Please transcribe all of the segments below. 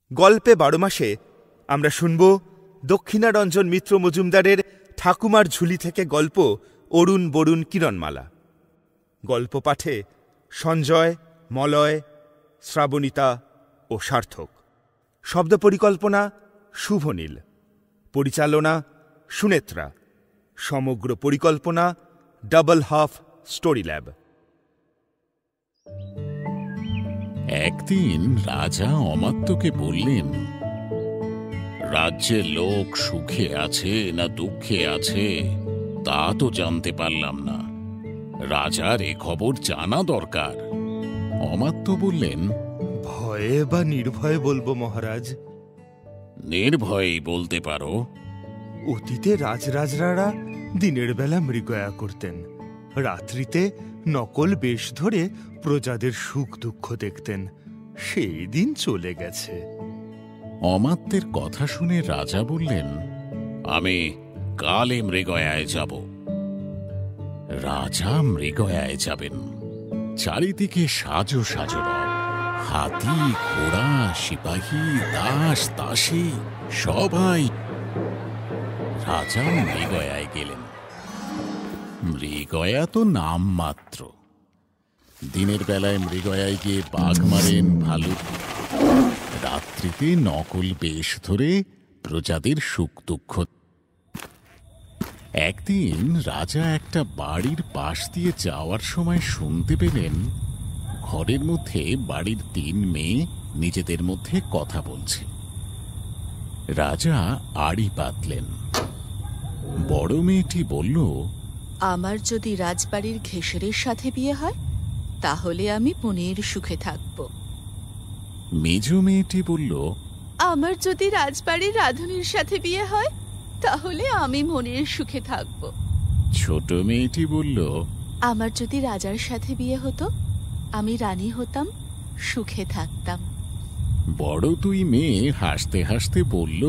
গল্পে 12 মাসে আমরা শুনব দক্ষিণারঞ্জন মিত্র মজুমদারের ঠাকুমার ঝুলি থেকে গল্প অরুণ বরুণ কিরণমালা। গল্প পাঠে সঞ্জয়, মলয়, শ্রাবণিতা ও সার্থক। শব্দ পরিকল্পনা শুভনীল। পরিচালনা সুনেত্রা। সমগ্র পরিকল্পনা ডাবল হাফ স্টোরি ল্যাব। একদিন রাজা অমাত্যকে বললেন, রাজ্যের লোক সুখে আছে না দুঃখে আছে তা তো জানতে পারলাম না, রাজার এ খবর জানা দরকার। অমাত্য বললেন, ভয়ে বা নির্ভয়ে বলবো মহারাজ? নির্ভয়েই বলতে পারো। অতীতে রাজরাজরারা দিনের বেলা মৃগয়া করতেন, রাত্রিতে নকল বেশ ধরে প্রজাদের সুখ দুঃখ দেখতেন। সেই দিন চলে গেছে। অমাত্যের কথা শুনে রাজা বললেন, আমি কালে মৃগয়ায় যাব। রাজা মৃগয়ায় যাবেন। চারিদিকে সাজো সাজো রব, হাতি, ঘোড়া, সিপাহী, দাস দাসী সবাই। রাজা মৃগয়ায় গেলেন। মৃগয়া তো নাম মাত্র। দিনের বেলায় মৃগয়ায় গিয়ে বাঘ মারেন, ভালুক। রাত্রিতে নকল বেশ ধরে প্রজাদের সুখ দুঃখ। একদিন রাজা একটা বাড়ির পাশ দিয়ে যাওয়ার সময় শুনতে পেলেন, ঘরের মধ্যে বাড়ির 3 মেয়ে নিজেদের মধ্যে কথা বলছে। রাজা আড়ি পাতলেন। বড় মেয়েটি বলল, আমার যদি রাজবাড়ির ঘেষেরের সাথে বিয়ে হয় তাহলে আমি মনের সুখে থাকব। মেজ মেয়েটি বলল, আমার যদি রাজবাড়ির রাধুনির সাথে বিয়ে হয় তাহলে আমি মনের সুখে থাকব। ছোট মেয়েটি বলল, আমার যদি রাজার সাথে বিয়ে হতো আমি রানী হতাম, সুখে থাকতাম। বড় 2 মেয়ে হাসতে হাসতে বলল,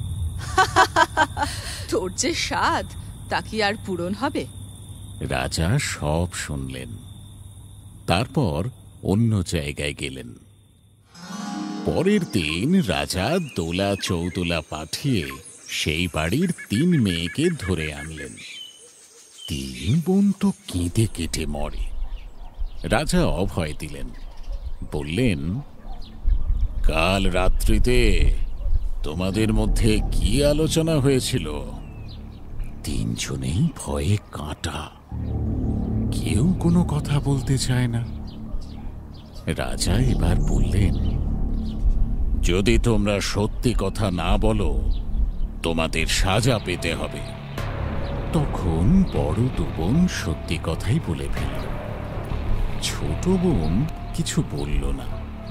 তোর যে স্বাদ তা কি আর পূরণ হবে? রাজা সব শুনলেন। তারপর অন্য জায়গায় গেলেন। পরের দিন রাজা দোলা চৌদোলা পাঠিয়ে সেই বাড়ির 3 মেয়েকে ধরে আনলেন। 3 বোন তো কেঁদে কেটে মরে। রাজা অভয় দিলেন, বললেন, কাল রাত্রিতে তোমাদের মধ্যে কি আলোচনা হয়েছিল? 3 জনেই ভয়ে কাঁটা, কেউ কোনো কথা বলতে চায় না। রাজা এবার বললেন, যদি তোমরা সত্যি কথা না বলো তোমাদের সাজা পেতে হবে। তখন বড় 2 বোন সত্যি কথাই বলে ফেলল। ছোট বোন কিছু বলল না।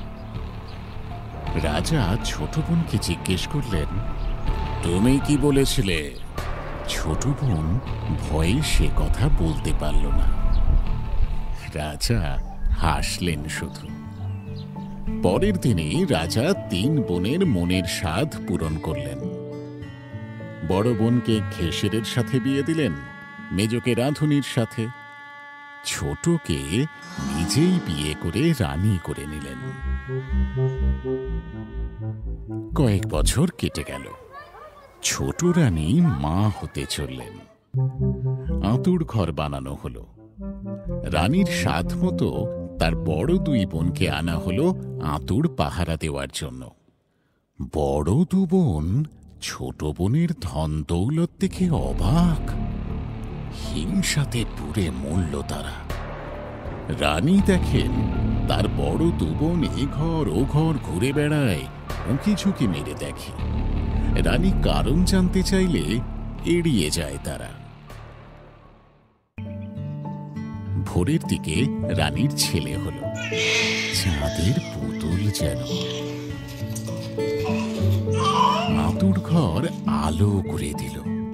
রাজা ছোট বোনকে জিজ্ঞেস করলেন, তুমি কি বলেছিলে? ছোট বোন ভয়ে সে কথা বলতে পারল না। রাজা হাসলেন শুধু। পরের দিনে রাজা 3 বোনের মনের স্বাদ পূরণ করলেন। বড় বোনকে ঘেষেরের সাথে বিয়ে দিলেন, মেজকে রাধুনির সাথে, ছোটকে নিজেই বিয়ে করে রানী করে নিলেন। কয়েক বছর কেটে গেল। ছোট রানী মা হতে চললেন। আঁতুড় ঘর বানানো হলো। রানীর সাধ মতো তার বড় 2 বোনকে আনা হলো আঁতুড় পাহারা দেওয়ার জন্য। বড় 2 বোন ছোট বোনের ধন দৌলত দেখে অবাক। হিংসাতে পুড়ে মরল তারা। রানী দেখেন তার বড় 2 বোন এ ঘর ও ঘর ঘুরে বেড়ায়, উঁকি ঝুঁকি মেরে দেখে। রানী কারণ জানতে চাইলে এড়িয়ে যায় তারা। ভোরের দিকে রানীর ছেলে হলো, চাঁদের পুতুল যেন। আঁতুড় ঘর আলো করে দিল।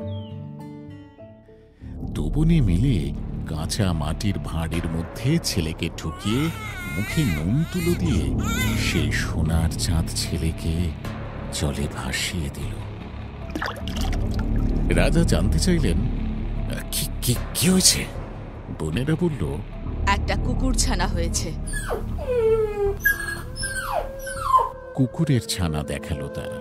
2 বোনে মিলে কাঁচা মাটির ভাঁড়ের মধ্যে ছেলেকে ঢুকিয়ে মুখে নুন তুলো দিয়ে সেই সোনার চাঁদ ছেলেকে জলে ভাসিয়ে দিল। রাজা জানতে চাইলেন, কি হয়েছে? বোনেরা বলল, একটা কুকুর ছানা হয়েছে। কুকুরের ছানা দেখালো তারা।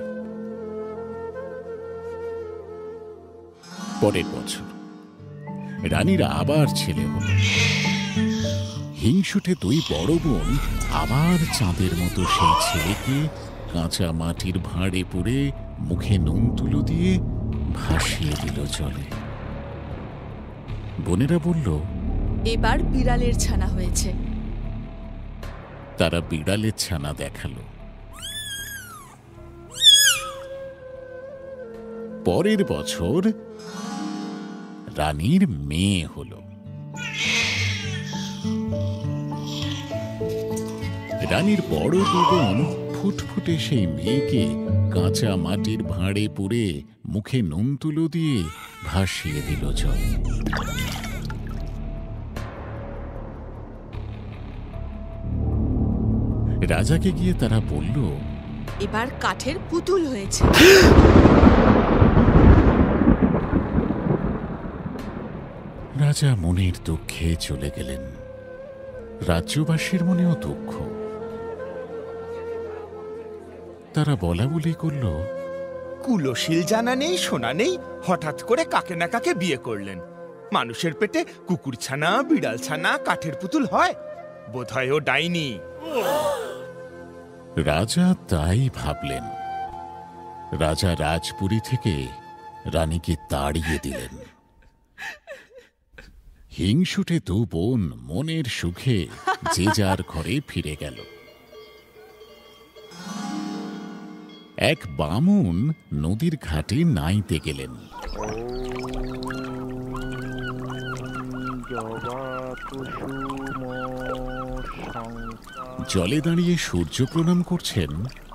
পরের বছর রানীর আবার ছেলে হল। হিংসুটে দুই বড় বোন আবার চাঁদের মতো সেই ছেলেকে কাঁচা মাটির ভাঁড়ে পুড়ে মুখে নুন তুলো দিয়ে ভাসিয়ে দিল জলে। বোনেরা বলল, এবার বিড়ালের ছানা হয়েছে। তারা বিড়ালের ছানা দেখালো। পরের বছর রানীর মেয়ে হল। রানীর বড় বোন ফুটফুটে সেই মেয়েকে কাঁচা মাটির ভাঁড়ে পুড়ে মুখে নুন তুলো দিয়ে ভাসিয়ে দিল জল। রাজাকে গিয়ে তারা বলল, এবার কাঠের পুতুল হয়েছে। রাজা মনের দুঃখে চলে গেলেন। রাজ্যবাসীর মনেও দুঃখ। তারা বলা বলি করল, কুলশীল জানা নেই শোনা নেই, হঠাৎ করে কাকে না কাকে বিয়ে করলেন। মানুষের পেটে কুকুর ছানা, বিড়াল ছানা, কাঠের পুতুল হয়, বোধহয় ও ডাইনি। রাজা তাই ভাবলেন। রাজা রাজপুরী থেকে রানীকে তাড়িয়ে দিলেন। হিংসুটে দু বোন মনের সুখে যে যার ঘরে ফিরে গেল। এক বামুন নদীর ঘাটে নাইতে গেলেন। জলে দাঁড়িয়ে সূর্য প্রণাম করছেন।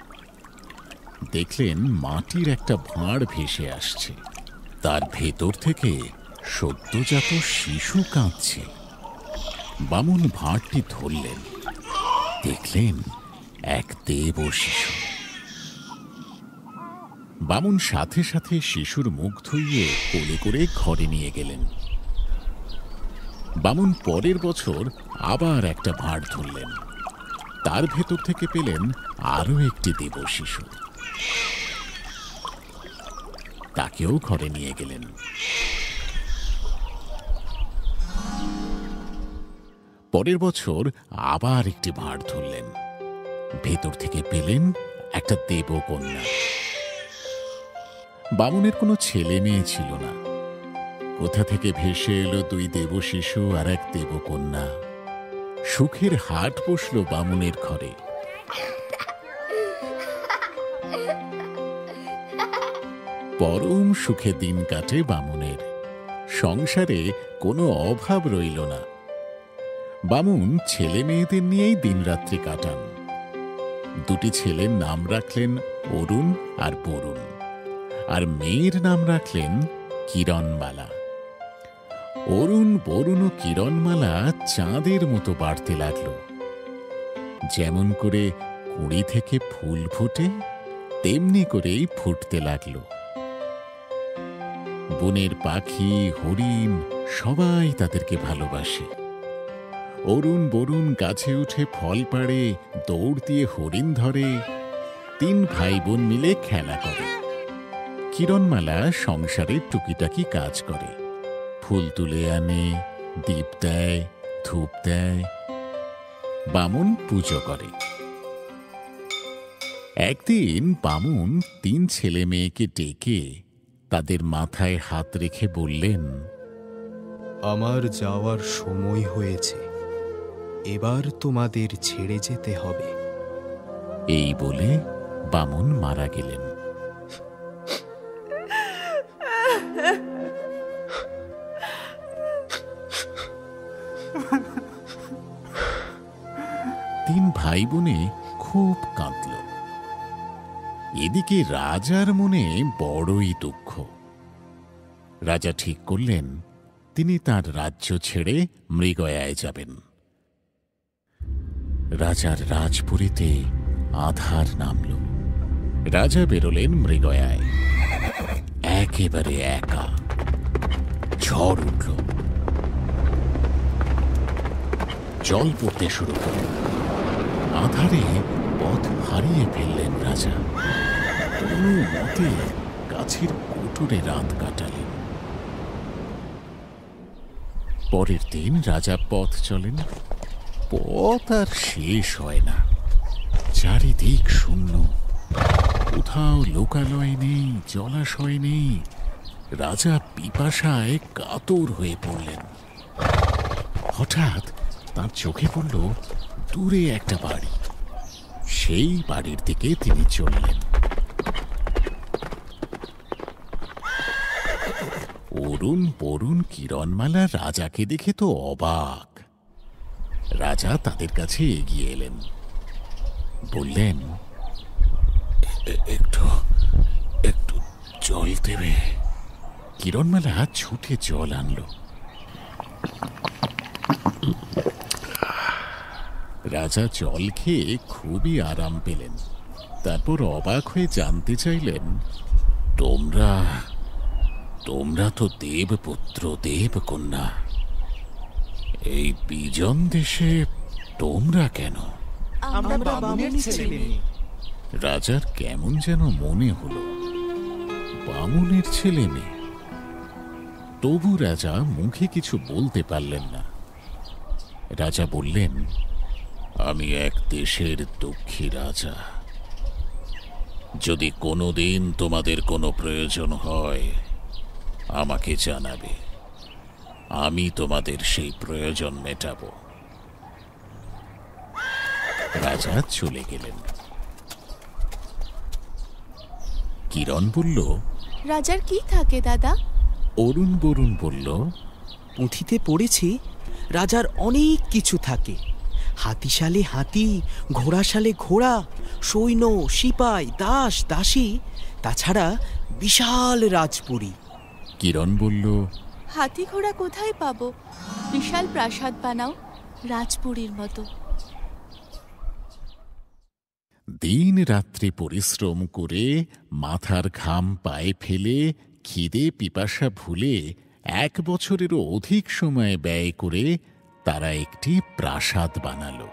দেখলেন মাটির একটা ভাঁড় ভেসে আসছে। তার ভেতর থেকে সদ্যজাত শিশু কাঁদছে। বামুন ভাঁড়টি ধরলেন। দেখলেন এক দেব শিশু। বামুন সাথে সাথে শিশুর মুখ ধুইয়ে কোলে করে ঘরে নিয়ে গেলেন। বামুন পরের বছর আবার একটা ভাঁড় ধরলেন। তার ভেতর থেকে পেলেন আরো একটি দেব শিশু। তাকেও ঘরে নিয়ে গেলেন। পরের বছর আবার একটি ভাঁড় ধরলেন। ভেতর থেকে পেলেন একটা দেবকন্যা। বামুনের কোনো ছেলে মেয়ে ছিল না। কোথা থেকে ভেসে এলো দুই দেব শিশু আর এক দেবকন্যা। সুখের হাট বসল বামুনের ঘরে। পরম সুখে দিন কাটে বামুনের। সংসারে কোনো অভাব রইল না। বামুন ছেলে মেয়েদের নিয়েই দিনরাত্রি কাটান। দুটি ছেলের নাম রাখলেন অরুণ আর বরুণ, আর মেয়ের নাম রাখলেন কিরণমালা। অরুণ, বরুণ ও কিরণমালা চাঁদের মতো বাড়তে লাগল। যেমন করে কুঁড়ি থেকে ফুল ফোটে তেমনি করেই ফুটতে লাগল। বনের পাখি, হরিণ সবাই তাদেরকে ভালোবাসে। অরুণ, বরুণ গাছে উঠে ফল পাড়ে, দৌড় দিয়ে হরিণ ধরে। তিন ভাই বোন মিলে খেলা করে। কিরণমালা সংসারের টুকিটাকি কাজ করে। ফুল তুলে আনে, দীপ দেয়, ধূপ দেয়। বামুন পুজো করে। একদিন বামুন তিন ছেলে মেয়েকে ডেকে তাদের মাথায় হাত রেখে বললেন, আমার যাওয়ার সময় হয়েছে, এবার তোমাদের ছেড়ে যেতে হবে। এই বলে বামুন মারা গেলেন। তিন ভাই বোনে খুব কাঁদল। এদিকে রাজার মনে বড়ই দুঃখ। রাজা ঠিক করলেন তিনি তার রাজ্য ছেড়ে মৃগয়ায় যাবেন। রাজার রাজপুরীতে আঁধার নামল। রাজা বেরোলেন মৃগয়ায়। একেবারে একা। ঝড় উঠল, জল পড়তে শুরু করল। আঁধারে পথ হারিয়ে ফেললেন রাজা। কোনো মতে গাছের কোটরে রাত কাটালেন। পরের দিন রাজা পথ চলেন। পথ আর শেষ হয় না, চারিদিক শূন্য, কোথাও লোকালয় নেই, জলাশয় নেই। রাজা পিপাসায় কাতর হয়ে পড়লেন। হঠাৎ তার চোখে পড়ল দূরে একটা বাড়ি। সেই বাড়ির দিকে তিনি চললেন। অরুণ বরুণ কিরণমালা রাজাকে দেখে তো অবাক। রাজা তাদের কাছে এগিয়ে এলেন, বললেন, একটু একটু জল দেবে? কিরণমালা ছুটে জল আনলো। রাজা জল খেয়ে খুবই আরাম পেলেন। তারপর অবাক হয়ে জানতে চাইলেন, তোমরা তোমরা তো দেবপুত্র দেবকন্যা, এই বিজন দেশে তোমরা কেন? রাজার কেমন যেন মনে হলো, বামুনের ছেলে মেয়ে। তবু রাজা মুখে কিছু বলতে পারলেন না। রাজা বললেন, আমি এক দেশের দুঃখী রাজা। যদি কোনোদিন তোমাদের কোনো প্রয়োজন হয় আমাকে জানাবে, আমি তোমাদের সেই প্রয়োজন মেটাব। রাজা চলে গেলেন। কিরণ বলল, রাজার কি থাকে দাদা? অরুণ বরুণ বলল, পুঁথিতে পড়েছি রাজার অনেক কিছু থাকে। হাতিশালে হাতি, ঘোড়াশালে ঘোড়া, সৈন্য, সিপাই, দাস, দাসী, তাছাড়া বিশাল রাজপুরী। কিরণ বলল, হাতি ঘোড়া কোথায় পাবো? বিশাল প্রাসাদ বানাও রাজপুরীর মতো। দিন রাত্রি পরিশ্রম করে মাথার ঘাম পায়ে ফেলে খিদে পিপাসা ভুলে 1 বছরেরও অধিক সময় ব্যয় করে তারা একটি প্রাসাদ বানালো।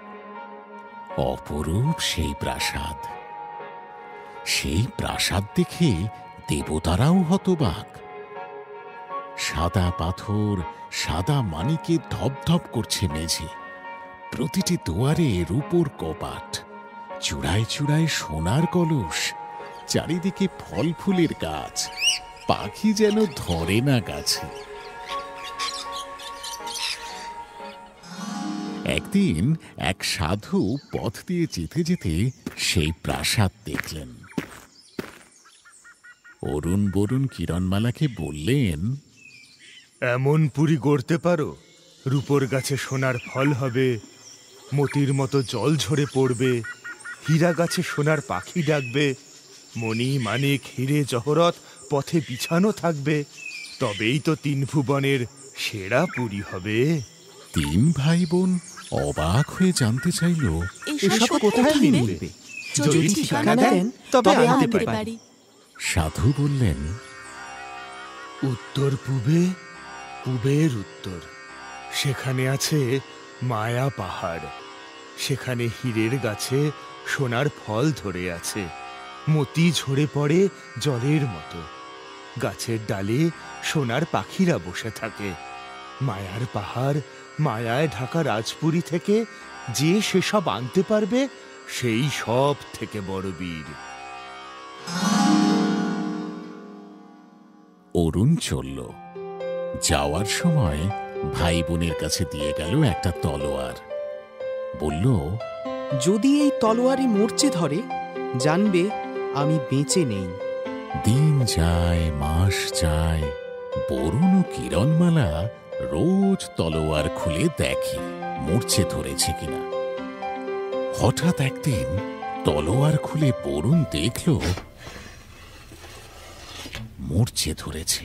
অপরূপ সেই প্রাসাদ। সেই প্রাসাদ দেখে দেবতারাও হতবাক। সাদা পাথর, সাদা মানিকে ধপধপ করছে মেঝে, প্রতিটি দুয়ারে রূপোর কপাট, চূড়ায় চূড়ায় সোনার কলস, চারিদিকে ফল ফুলের গাছ, পাখি যেন ধরে না গাছে। একদিন এক সাধু পথ দিয়ে যেতে যেতে সেই প্রাসাদ দেখলেন। অরুণ বরুণ কিরণমালাকে বললেন, এমন পুরী গড়তে পারো? রূপোর গাছে সোনার ফল হবে, মতির মতো জল ঝরে পড়বে, হীরা গাছে সোনার পাখি ডাকবে, মণি মানিক হিরে জহরত পথে বিছানো থাকবে, তবেই তো 3 ভুবনের সেরা পুরী হবে। 3 ভাই বোন অবাক হয়ে জানতে চাইল, এসব কোথায় মিলবে? যদি ঠিকানা দেন তবে আনতে পারি। সাধু বললেন, উত্তর পূবে, পূবের উত্তর, সেখানে আছে মায়া পাহাড়। সেখানে হীরের গাছে সোনার ফল ধরে আছে, মতি ঝরে পড়ে জলের মতো, গাছের ডালে সোনার পাখিরা বসে থাকে। মায়ার পাহাড়, মায়ায় ঢাকা রাজপুরী থেকে যে সেসব আনতে পারবে সেই সব থেকে বড় বীর। অরুণ চলল। যাওয়ার সময় ভাই বোনের কাছে দিয়ে গেল একটা তলোয়ার। বলল, যদি এই তলোয়ারে মরচে ধরে, জানবে আমি বেঁচে নেই। দিন যায়, মাস যায়, বরুণ ও কিরণমালা রোজ তলোয়ার খুলে দেখে মরচে ধরেছে কিনা। হঠাৎ একদিন তলোয়ার খুলে বরুণ দেখল মরচে ধরেছে।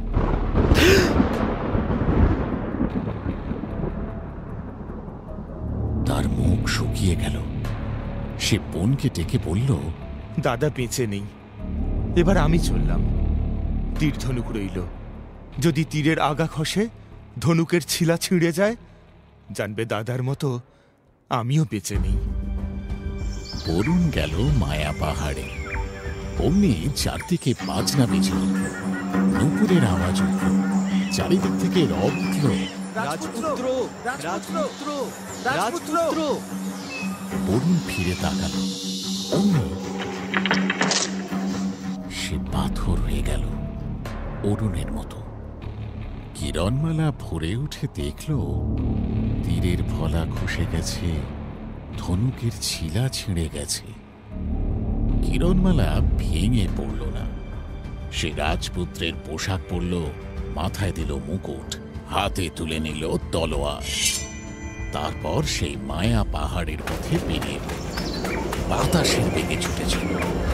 তার মুখ শুকিয়ে গেল। সে বোনকে ডেকে বলল, দাদা বেঁচে নেই, এবার আমি চললাম। তীর ধনুক রইল, যদি তীরের আগা খসে ধনুকের ছিলা ছিঁড়ে যায়, জানবে দাদার মতো আমিও বেঁচে নেই। বরুণ গেল মায়া পাহাড়ে। অমনি চারদিকে বাজনা বেজে উঠল, নুপুরের আওয়াজ উঠল, চারিদিক থেকে রব উঠল, রাজপুত্র, রাজপুত্র, রাজপুত্র। বরুণ ফিরে তাকাল, অমনি সে পাথর হয়ে গেল অরুণের মতো। কিরণমালা ভরে উঠে দেখল তীরের ফলা খসে গেছে, ধনুকের ছিলা ছিঁড়ে গেছে। কিরণমালা ভেঙে পড়ল না। সে রাজপুত্রের পোশাক পরল, মাথায় দিল মুকুট, হাতে তুলে নিল তলোয়ার। তারপর সেই মায়া পাহাড়ের পথে বেরিয়ে পড়ল, বাতাসের বেগে ছুটেছিল।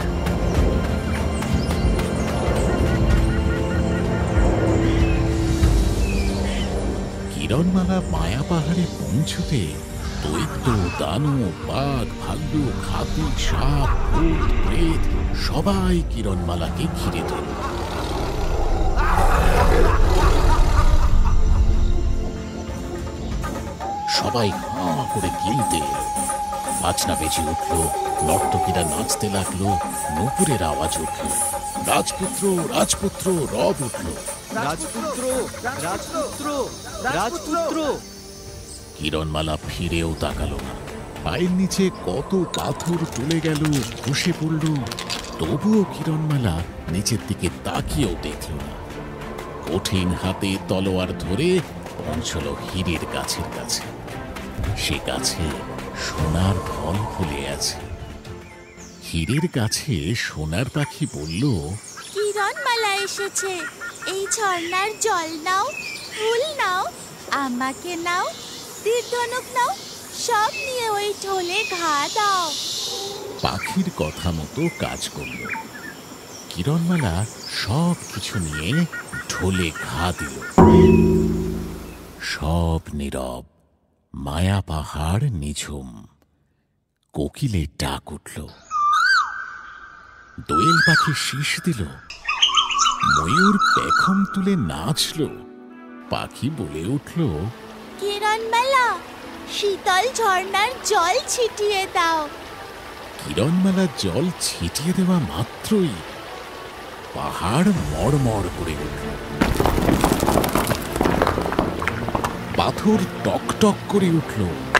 কিরণমালা মায়া পাহাড়ে পৌঁছতে দৈত্য, দানব, বাঘ, ভাল্লুক, হাতি, সাপ, ভূত, প্রেত সবাই কিরণমালাকে ঘিরে ধরল। সবাই হাঁ করে গিলতে এলো, বাজনা বেজে উঠল, নর্তকীরা নাচতে লাগলো, নূপুরের আওয়াজ উঠল, রাজপুত্র, রাজপুত্র রব উঠল। রাজপুত্র, রাজপুত্র, রাজপুত্র। কিরণমালা ফিরেও তাকালো না। পায়ের নিচে কত পাথর তুলে গেল, খসে পড়ল, তবুও কিরণমালা নিচের দিকে তাকিয়েও দেখল না। কঠিন হাতে তলোয়ার ধরে পৌঁছল হীরের গাছের কাছে। সে গাছে সোনার ফল ফুলে আছে। হীরের গাছে সোনার পাখি বলল, কিরণমালা এসেছে, এই ঝর্ণার জল নাও, ফুল নাও, আমাকে নাও, তীর ধনুক নাও, সব নিয়ে ওই ঢোলে ঘা দাও। পাখির কথা মতো কাজ করল। কিরণমালা সব কিছু নিয়ে ঢোলে ঘা দিল। সব নীরব, মায়া পাহাড় নিঝুম। কোকিলের ডাক উঠল, দোয়েল পাখি শীষ দিল, ময়ূর পেখম তুলে নাচল। পাখি বলে উঠল, কিরণমালা, শীতল ঝর্ণার জল ছিটিয়ে দাও। কিরণমালা জল ছিটিয়ে দেওয়া মাত্রই পাহাড় মড়মড় করে উঠল, পাথর টকটক করে উঠল।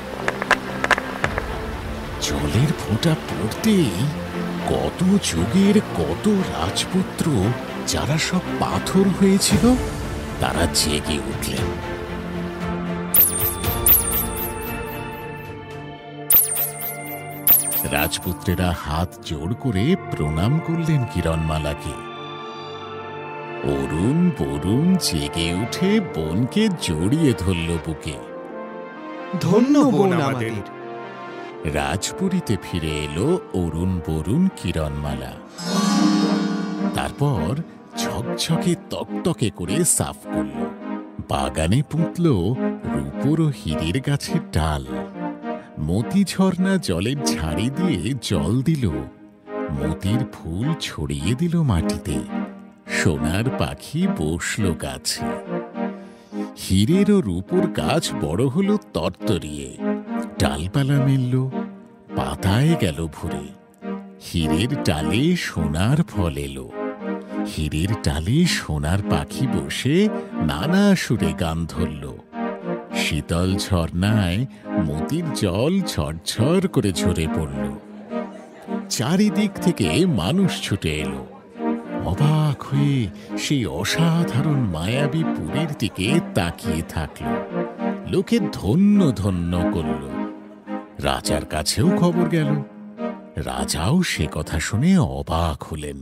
জলের ফোঁটা পড়তেই কত যুগের কত রাজপুত্র, যারা সব পাথর হয়েছিল, তারা জেগে উঠলেন। রাজপুত্রেরা হাত জোড় করে প্রণাম করলেন কিরণমালাকে। অরুণ বরুণ জেগে উঠে বোনকে জড়িয়ে ধরল বুকে। ধন্য বোন আমাদের। রাজপুরীতে ফিরে এলো অরুণ বরুণ কিরণমালা। তারপর ঝকঝকে তকতকে করে সাফ করল, বাগানে পুঁতল রূপোর ও হীরের গাছের ডাল। মতি ঝর্ণা জলের ঝাড়ি দিয়ে জল দিল, মতির ফুল ছড়িয়ে দিল মাটিতে। সোনার পাখি বসল গাছে। হীরের ও রূপোর গাছ বড় হলো তরতরিয়ে, ডালপালা মেলল, পাতায় গেল ভরে। হীরের ডালে সোনার ফল এলো, হীরের ডালে সোনার পাখি বসে নানা সুরে গান ধরল। শীতল ঝর্ণায় মতির জল ঝরঝর করে ঝরে পড়ল। চারিদিক থেকে মানুষ ছুটে এলো, অবাক হয়ে সেই অসাধারণ মায়াবী পুরীর দিকে তাকিয়ে থাকল। লোকে ধন্য ধন্য করল। রাজার কাছেও খবর গেল। রাজাও সে কথা শুনে অবাক হলেন।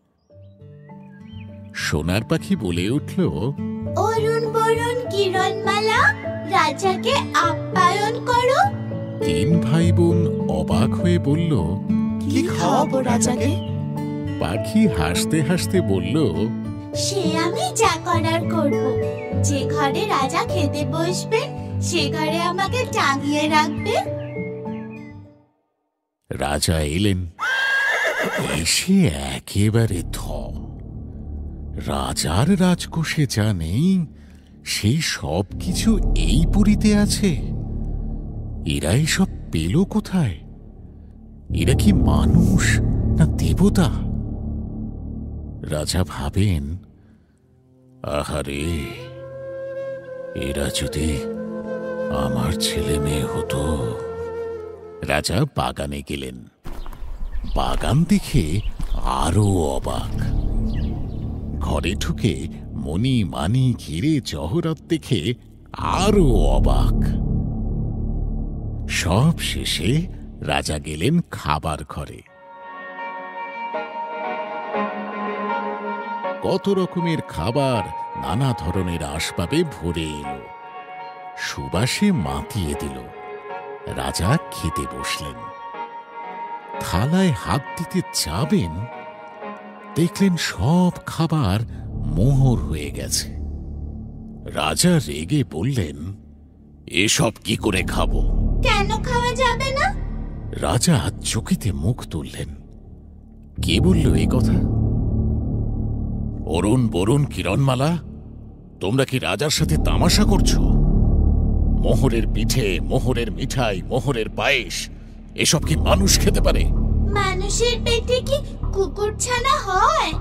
সোনার পাখি বলে উঠল, অরুণ বরুণ কিরণমালা, রাজাকে আপ্যায়ন করো। তিন ভাই বোন অবাক হয়ে বলল, কি খাওয়াবো রাজাকে? পাখি হাসতে হাসতে বলল, সে আমি যা করার করব। যে ঘরে রাজা খেতে বসবেন, সে ঘরে আমাকে টাঙিয়ে রাখবে। রাজা এলেন। এসে একেবারে থ। রাজার রাজকোষে যা নেই, সেই সব কিছু এই পুরীতে আছে। এরাই সব পেল কোথায়? এরা কি মানুষ না দেবতা? রাজা ভাবেন, আহারে, এরা যদি আমার ছেলে মেয়ে হতো। রাজা বাগানে গেলেন। বাগান দেখে আরো অবাক। ঘরে ঢুকে মণি মানি ঘিরে জহরত দেখে আরো অবাক। সব শেষে রাজা গেলেন খাবার ঘরে। কত রকমের খাবার, নানা ধরনের আসবাবে ভরে এলো। সুবাসে মাতিয়ে দিল। রাজা খেতে বসলেন। থালায় হাত দিতে যাবেন, দেখলেন সব খাবার মোহর হয়ে গেছে। রাজা রেগে বললেন, এসব কি করে খাবো? কেন খাওয়া যাবে না? রাজা চকিতে মুখ তুললেন। কে বলল এ কথা? অরুণ বরুণ কিরণমালা, তোমরা কি রাজার সাথে তামাশা করছো? মোহরের পিঠে, মোহরের মিঠাই, মোহরের পায়েস, এসব কি মানুষ খেতে পারে? মানুষের পেটে কি কুকুরছানা হয়?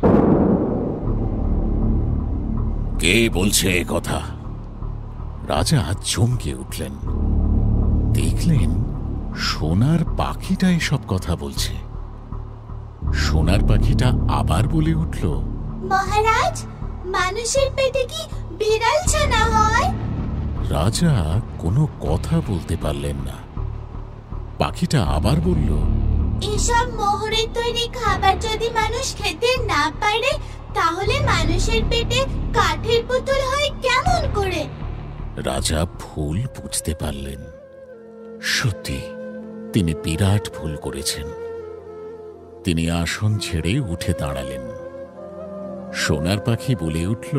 কে বলছে এ কথা? রাজা চমকে উঠলেন। দেখলেন সোনার পাখিটা এসব কথা বলছে। সোনার পাখিটা আবার বলে উঠল, মহারাজ, মানুষের পেটে কি বিড়াল ছানা হয়? রাজা কোনো কথা বলতে পারলেন না। পাখিটা আবার বলল, এসব মোহরের তৈরি খাবার যদি মানুষ খেতে না পারে, তাহলে মানুষের পেটে কাঠের পুতুল হয় কেমন করে? রাজা ভুল বুঝতে পারলেন। সত্যি তিনি বিরাট ভুল করেছেন। তিনি আসন ছেড়ে উঠে দাঁড়ালেন। সোনার পাখি বলে উঠল,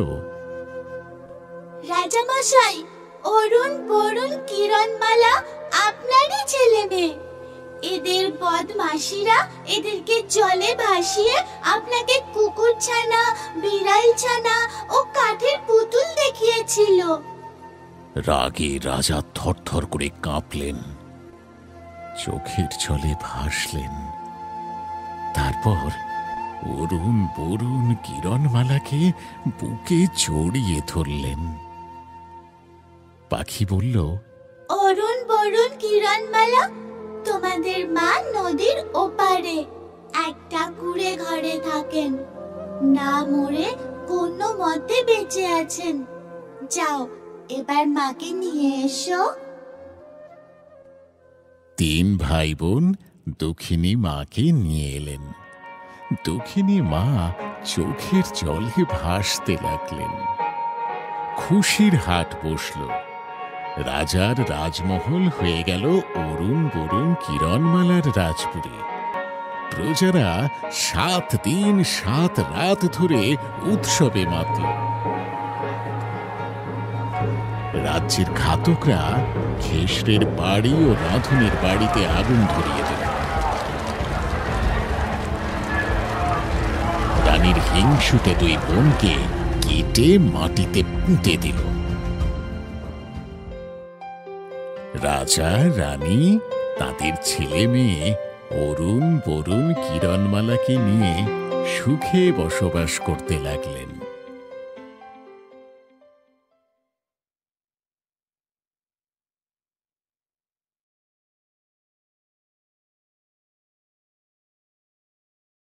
রাজা মশাই, অরুণ বরুণ কিরণমালা আপনারই ছেলে মেয়ে। এদের বদমাশিরা এদেরকে জলে ভাসিয়ে আপনাকে কুকুর ছানা, বিড়াল ছানা ও কাঠের পুতুল দেখিয়েছিল। রাগে রাজা থরথর করে কাঁপলেন, চোখের জলে ভাসলেন। তারপর অরুণ বরুণ কিরণমালাকে বুকে জড়িয়ে ধরলেন। পাখি বলল, অরুণ বরুণ কিরণমালা, তোমাদের মা নদীর ওপারে একটা কুঁড়ে ঘরে থাকেন। না মরে কোনো মতে বেঁচে আছেন। যাও, এবার মাকে নিয়ে এসো। তিন ভাই বোন দক্ষিণী মাকে নিয়ে এলেন। দক্ষিণী মা চোখের জলে ভাসতে লাগলেন। খুশির হাট বসল। রাজার রাজমহল হয়ে গেল অরুণ বরুণ কিরণমালার রাজপুরী। প্রজারা 7 দিন 7 রাত ধরে উৎসবে মাতল। রাজ্যের ঘাতকরা খেসরের বাড়ি ও রাঁধুনির বাড়িতে আগুন ধরিয়ে দিল। রানীর হিংসুটে 2 বোনকে কেটে মাটিতে পুঁতে দিল। রাজা রানী তাদের ছেলে মেয়ে অরুণ বরুণ কিরণমালাকে নিয়ে সুখে বসবাস করতে লাগলেন।